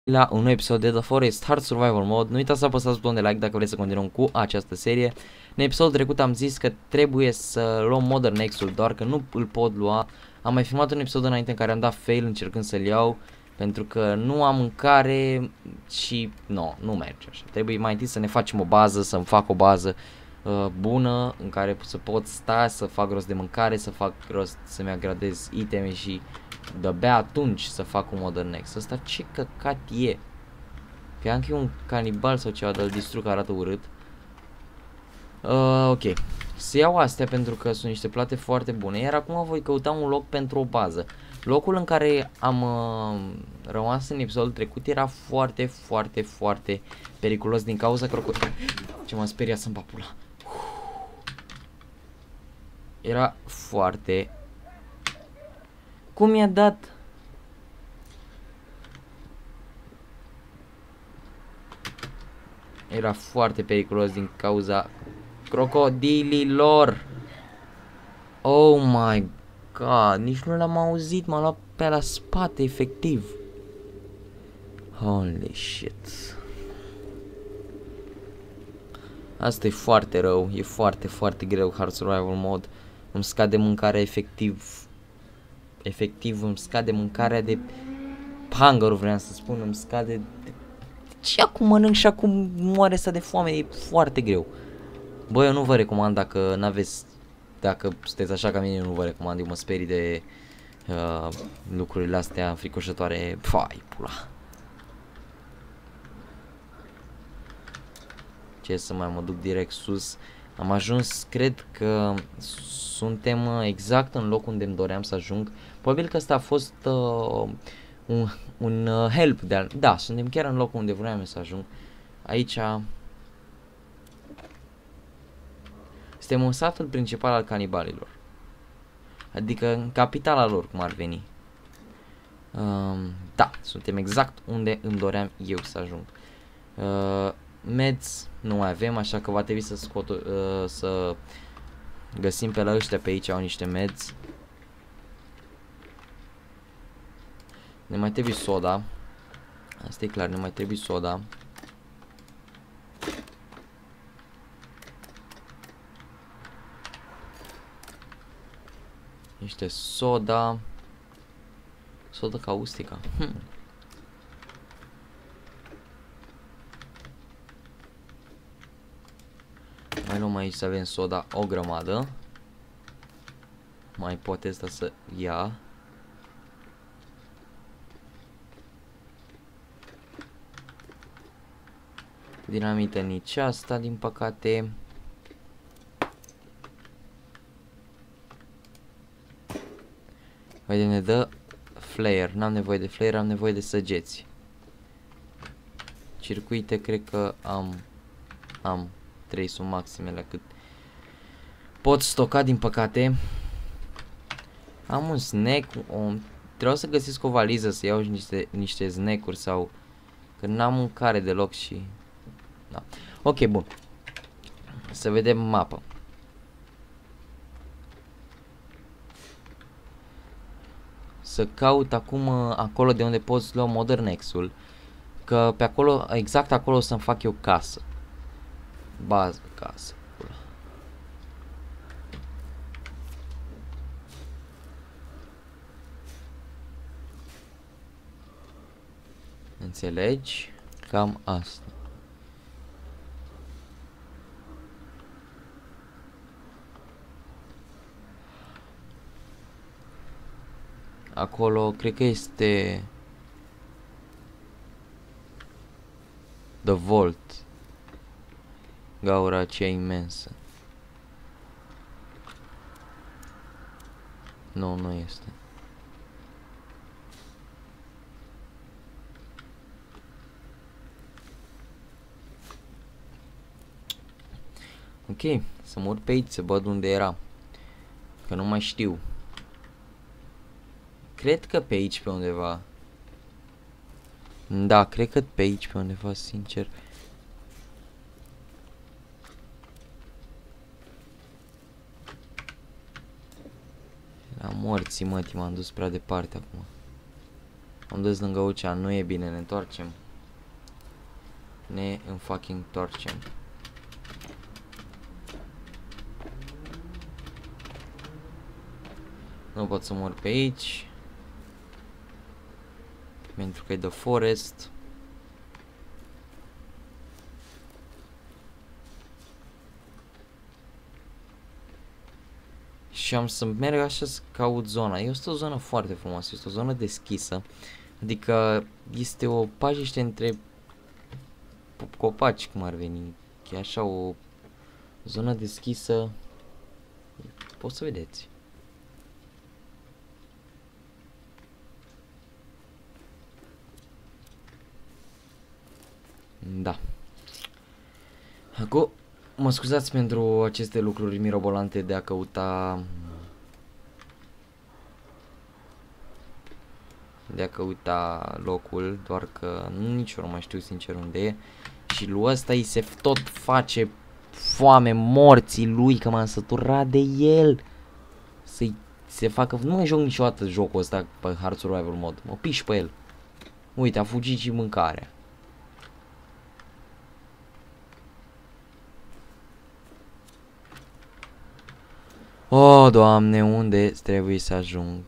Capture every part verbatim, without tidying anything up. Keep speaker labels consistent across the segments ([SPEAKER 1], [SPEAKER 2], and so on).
[SPEAKER 1] La un nou episod de The Forest Hard Survival Mode. Nu uitați să apăsați butonul de like dacă vreți să continuăm cu această serie. În episodul trecut am zis că trebuie să luăm Modern X-ul, doar că nu îl pot lua. Am mai filmat un episod înainte în care am dat fail încercând să-l iau, pentru că nu am mâncare și nu, nu merge așa. Trebuie mai întâi să ne facem o bază, să-mi fac o bază uh, bună în care să pot sta, să fac rost de mâncare, să fac rost să-mi agradez iteme și de-abia atunci să fac un Modern X. Ăsta ce căcat e? Cream că e un canibal sau ceva, dar îl distrug, arată urât. Uh, ok. Să iau astea pentru că sunt niște plate foarte bune. Iar acum voi căuta un loc pentru o bază. Locul în care am uh, rămas în episodul trecut era foarte, foarte, foarte periculos din cauza crocodilului. Ce m-a speriat să-mi papula. Era foarte... Cum mi-a dat? Era foarte periculos din cauza crocodililor. Oh my god, nici nu l-am auzit, m-a luat pe la spate, efectiv. Holy shit. Asta e foarte rău, e foarte, foarte greu Hard Survival Mode. Îmi scade mâncarea efectiv. Efectiv îmi scade mâncarea de hunger, vreau să spun, îmi scade de... Și acum mănânc și acum moare ăsta de foame, e foarte greu. Bă, eu nu vă recomand dacă n-aveți, dacă sunteți așa ca mine, eu nu vă recomand, eu mă sperii de uh, lucrurile astea fricoșătoare. Pfai, pula. Ce să mai mă duc direct sus. Am ajuns, cred că suntem exact în locul unde îmi doream să ajung. Probabil că ăsta a fost uh, un, un uh, help de-al... Da, suntem chiar în locul unde vreau să ajung. Aici... Suntem în satul principal al canibalilor. Adică în capitala lor, cum ar veni. Um, da, suntem exact unde îmi doream eu să ajung. Uh, meds nu mai avem, așa că va trebui să scot, uh, să găsim pe la ăștia pe aici, au niște meds. Ne mai trebuie soda. Asta e clar, ne mai trebuie soda. Niște soda. Soda caustică. Hm. Mai luăm aici să avem soda o grămadă. Mai poate asta să ia. Dinamită nici asta, din păcate. Uite, ne dă flare. N-am nevoie de flare, am nevoie de săgeți. Circuite, cred că am. Am. trei sunt maximele cât pot stoca, din păcate. Am un snack. O... Trebuie să găsesc o valiză să iau niște, niște snack-uri sau... Că n-am mâncare deloc și... Da. Ok, bun. Să vedem mapă. Să caut acum acolo de unde poți lua Modern X-ul. Că pe acolo, exact acolo o să-mi fac eu casă. Bază, casă. Pula. Înțelegi? Cam asta. Acolo, cred că este The Vault. Gaura aceea imensă. Nu, nu este. Ok, să mă urc pe aici, să văd unde era. Că nu mai știu. Cred că pe aici pe undeva. Da, cred că pe aici pe undeva, sincer. La morții, mătii, m-am dus prea departe acum. Am dus lângă Ucea, nu e bine, ne întoarcem. Ne în fucking întoarcem. Nu pot să mor pe aici. Pentru că e The Forest. Și am să merg așa să caut zona. Este o zonă foarte frumoasă, este o zonă deschisă. Adică este o pajiște între copaci, cum ar veni. E așa o zonă deschisă. Poți să vedeți. Da. Acum, mă scuzați pentru aceste lucruri mirobolante de a căuta... De a căuta locul, doar că nici eu nu mai știu sincer unde e. Și lui ăsta îi se tot face foame morții lui, că m-am săturat de el. Să-i se facă... Nu mai joc niciodată jocul ăsta pe Hard Survival Mod. Mă piși pe el. Uite, a fugit și mâncarea. O, Doamne, unde trebuie să ajung?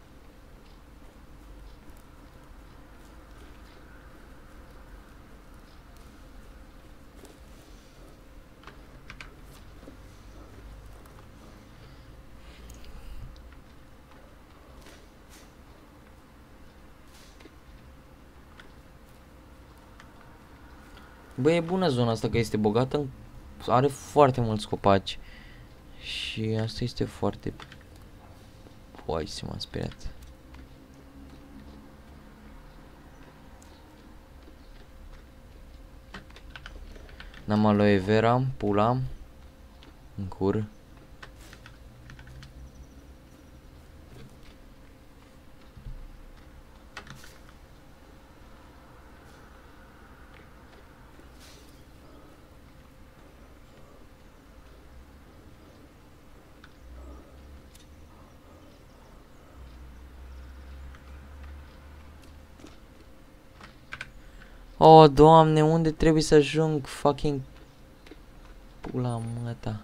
[SPEAKER 1] Băi, e bună zona asta, că este bogată, are foarte mulți copaci. Și asta este foarte... Păi, se m-a speriat. N-am aloe vera, pula. În cur. Oh, Doamne, unde trebuie să ajung? Fucking... Pula măta.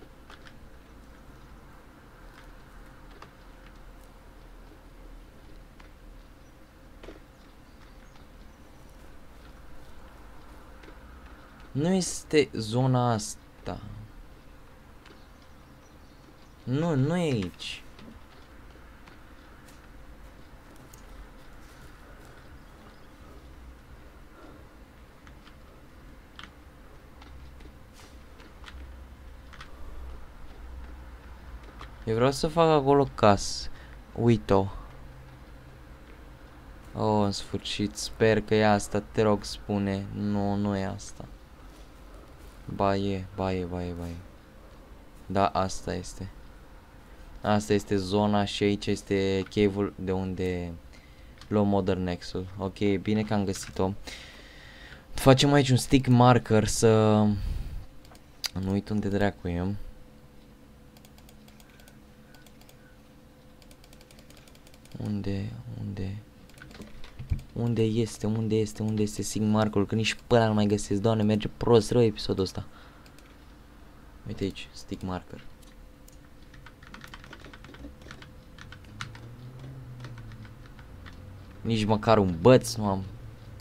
[SPEAKER 1] Nu este zona asta. Nu, nu e aici. Eu vreau să fac acolo casă. Uite-o. Oh, în sfârșit, sper că e asta, te rog, spune. Nu, nu e asta. Ba e, ba e, ba e, ba e. Da, asta este. Asta este zona și aici este cave-ul de unde luăm Modern Nexus. Ok, bine că am găsit-o. Facem aici un stick marker să... Nu uit unde dracu e. Unde, unde... Unde este, unde este, unde este stick markerul? Că nici pe ăla nu mai găsesc. Doamne, merge prost rău episodul ăsta. Uite aici, stick marker. Nici măcar un băț nu am.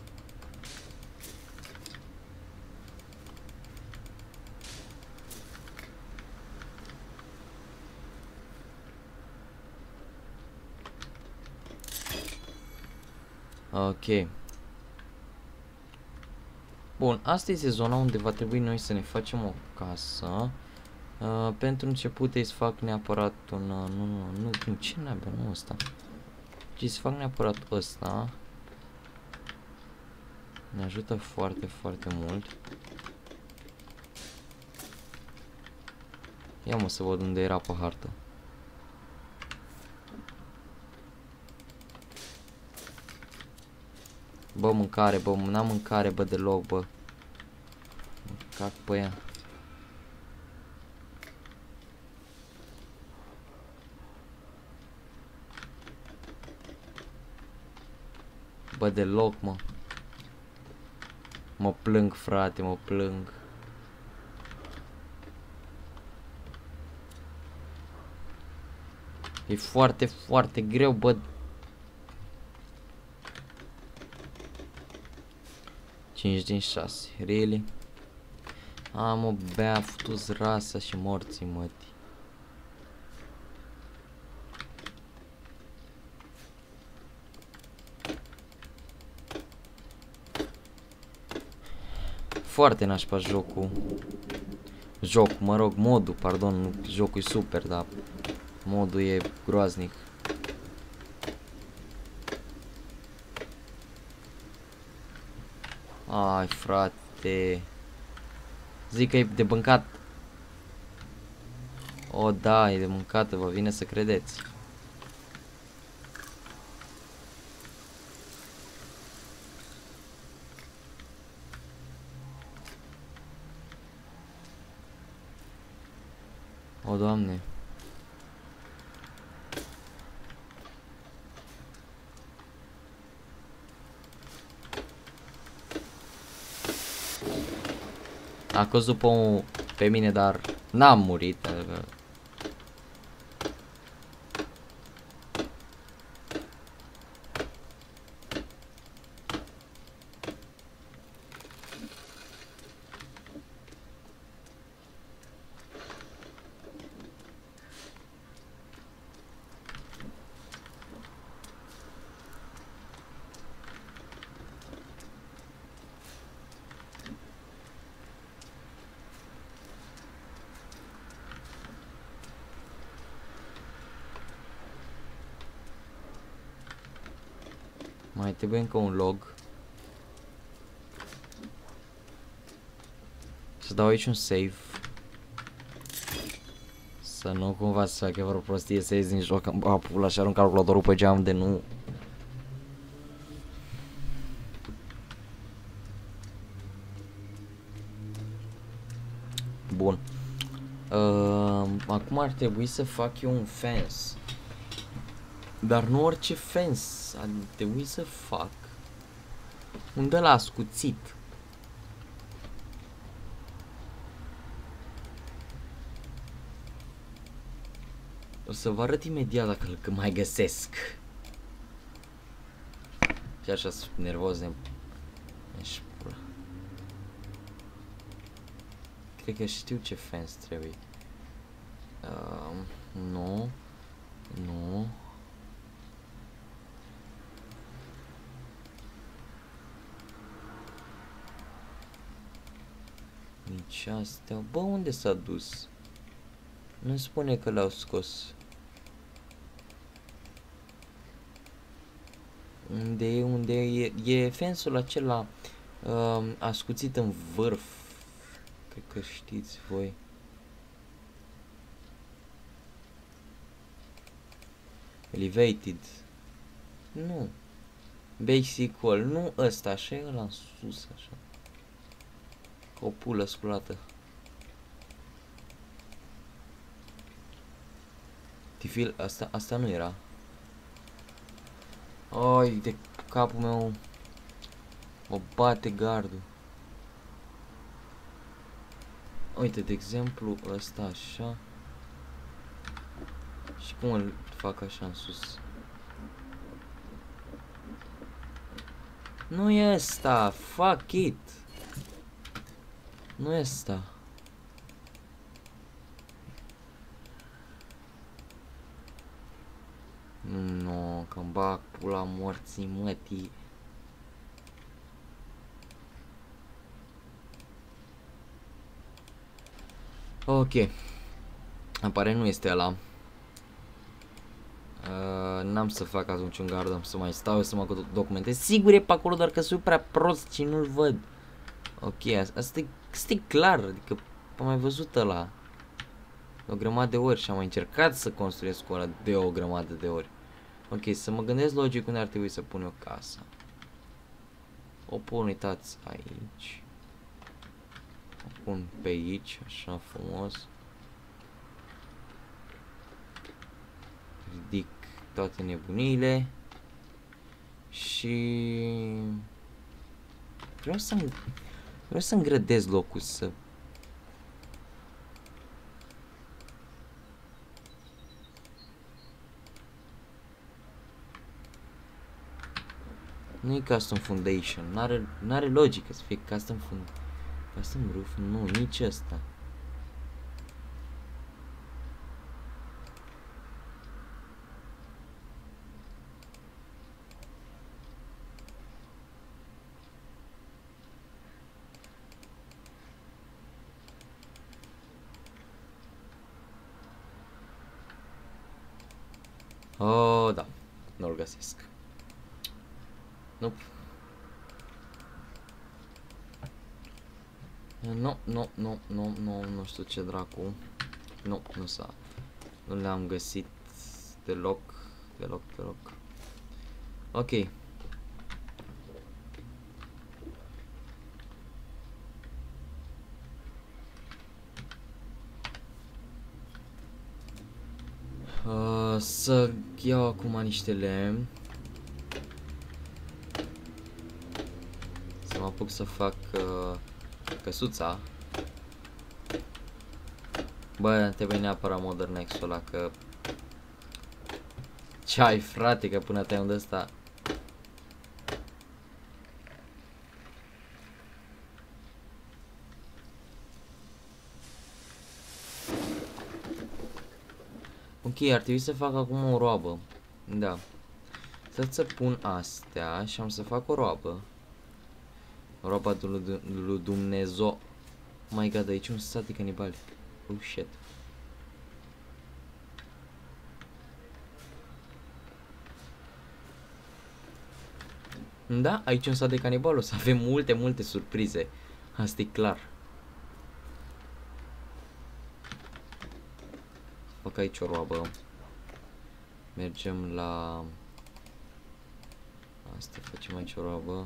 [SPEAKER 1] Ok. Bun, asta este zona unde va trebui noi să ne facem o casă. Uh, pentru început îi să fac neapărat un... Uh, nu, nu, nu, nu, ce n-abia, nu ăsta. Ci să fac neapărat ăsta. Ne ajută foarte, foarte mult. Ia mă să văd unde era pe hartă. Bă, mâncare, bă, n-am mâncare, bă, deloc, bă. Cac pe ea. Bă, deloc, mă. Mă plâng, frate, mă plâng. E foarte, foarte greu, bă. cinci din șase, really? A, mă, bea, futu-ți rasa și morții, mătii. Foarte nașpa jocul. Joc, mă rog, modul, pardon, jocul e super, dar modul e groaznic. Ai, frate. Zic că e de mâncat. O, da, e de mâncată, vă vine să credeți. O, Doamne. A căzut pe, un, pe mine, dar n-am murit. Adică. Mai trebuie încă un log. Să dau aici un save. Să nu cumva să facă vreo prostie să ies din joc în pula și arunc calculatorul pe geam de nu. Bun. Uh, acum ar trebui să fac eu un fence. Dar nu orice fence. Ar trebui să fac un de la ascuțit. O să vă arăt imediat dacă îl mai găsesc. Și așa sunt nervos de... Cred că știu ce fence trebuie. Uh, nu. Nu. Nici astea. Bă, unde s-a dus? Nu spune că l-au scos. Unde e, unde e, e fensul acela uh, ascuțit în vârf. Cred că știți voi. Elevated. Nu. Basic wall. Nu ăsta, așa e ăla în sus, așa. Ca o pulă sculată. Tifil, asta, asta nu era. Ai, de capul meu. O bate gardul. Uite, de exemplu, ăsta așa. Și cum îl fac așa în sus? Nu e ăsta, fuck it. Nu e ăsta. Nu, că-mi bag pula morții mătii. Ok. Apare nu este ăla. Uh, N-am să fac atunci un gard, am să mai stau să mă documentez. Sigur e pe acolo, doar că sunt prea prost și nu-l văd. Ok, asta e, asta e clar, adică am mai văzut ăla o grămadă de ori și am mai încercat să construiesc cu ăla de o grămadă de ori. Ok, să mă gândesc logic unde ar trebui să pun eu casa. O pun, uitați, aici. O pun pe aici, așa frumos. Ridic toate nebunile. Și vreau să vreau să îngrădez locul, să nu e custom foundation, n-are n-are logică să fie custom fund custom roof, nu, nici ăsta. Oh, da, nu-l găsesc. Nope. Nu, nu, nu, nu, nu, nu știu ce dracu. Nu, nu s-a. Nu le-am găsit deloc, deloc, deloc. Ok. Uh, să iau acum niște lemn. Să mă apuc să fac uh, căsuța. Bă, trebuie neapărat Modern Axe-ul ăla, că ce ai, frate, că până te-ai unde ăsta. Ok, ar trebui să fac acum o roabă. Da. Să pun astea și am să fac o roabă. Roaba lui Dumnezeu. My god, aici un sat de canibali. Oh shit. Da, aici un sat de canibali. O să avem multe, multe surprize. Asta e clar. Fac aici o roabă. Mergem la... Asta, facem aici o roabă.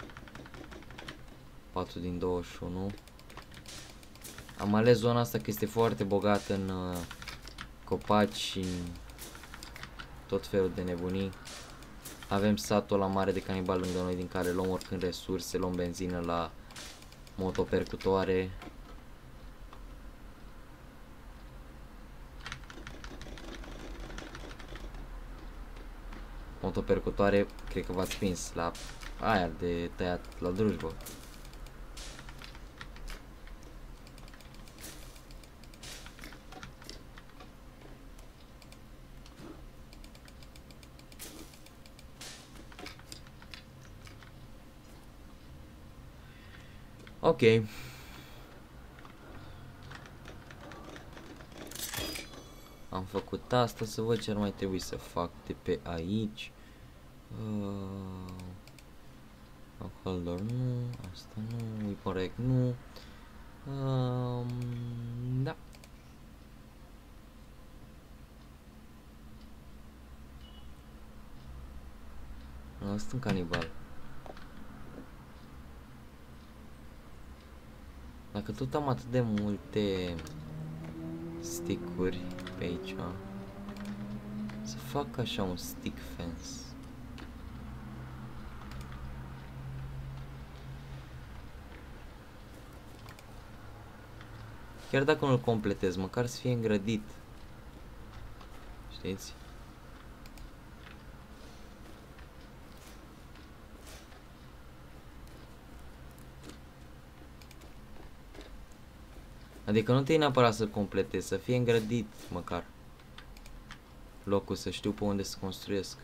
[SPEAKER 1] patru din douăzeci și unu. Am ales zona asta că este foarte bogată în uh, copaci și în tot felul de nebunii. Avem satul la mare de canibal lângă noi, din care luăm oricând resurse, luăm benzină la motopercutoare. Motopercutoare, cred că v-ați prins la aia de tăiat la drujbă. Ok. Am făcut asta, să văd ce ar mai trebui să fac de pe aici. Uh, Holder nu, asta nu, weapon rack nu. Uh, da. Asta un canibal. Dacă tot am atât de multe stick-uri pe aici, să fac așa un stick fence. Chiar dacă nu-l completez, măcar să fie îngrădit. Știți? Adică nu te-ai neapărat să completezi, să fie îngrădit măcar locul, să știu pe unde să construiesc.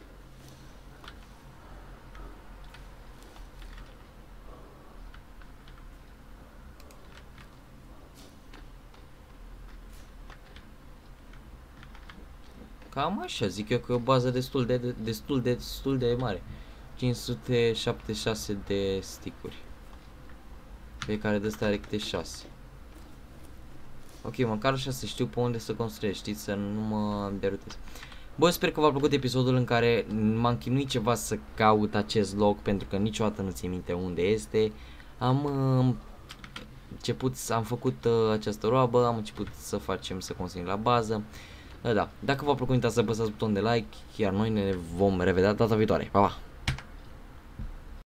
[SPEAKER 1] Cam așa, zic eu că e o bază destul de, destul de, destul de mare. cinci sute șaptezeci și șase de stick-uri. Fiecare de ăsta are câte șase. Ok, măcar așa să știu pe unde să construiesc, știți, să nu mă derutez. Bă, sper că v-a plăcut episodul în care m-am chinuit ceva să caut acest loc, pentru că niciodată nu țin minte unde este. Am uh, început, am făcut uh, această roabă, am început să facem, să construim la bază. Uh, da, dacă v-a plăcut, uitați să apăsați butonul de like, iar noi ne vom revedea data viitoare. Pa, pa!